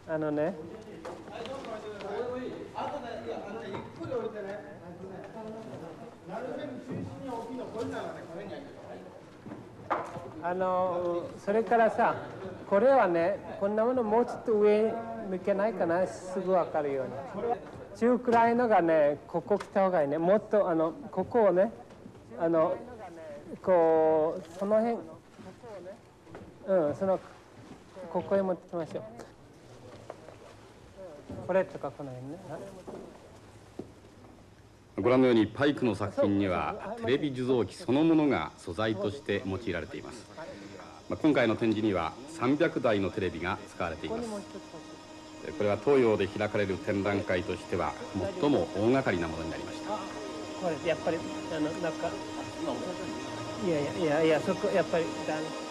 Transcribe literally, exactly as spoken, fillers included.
あのね、あのそれからさ、これはね、こんなものもうちょっと上向けないかな、すぐ分かるように。中くらいのがね、ここ来た方がいいね。もっとあのここをね、あのこうその辺、うん、そのここへ持ってきましょう。これとかこの辺ね。 ご覧のようにパイクの作品にはテレビ受像機そのものが素材として用いられています。まあ、今回の展示にはさんびゃくだいのテレビが使われています。これは東洋で開かれる展覧会としては最も大掛かりなものになりました。 これやっぱりあのなんかいやいやいやいやそこやっぱりだね。